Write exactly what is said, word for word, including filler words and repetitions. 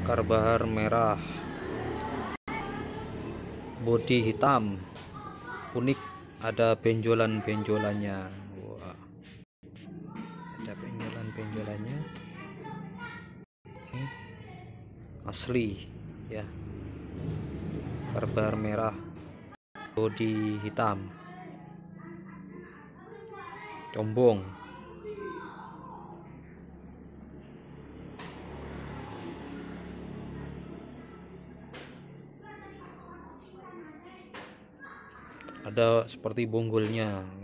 karbahar merah, bodi hitam, unik, ada benjolan-benjolannya. Wah, ada benjolan-benjolannya. Ini asli ya, karbahar merah, bodi hitam, combong. Ada seperti bonggolnya.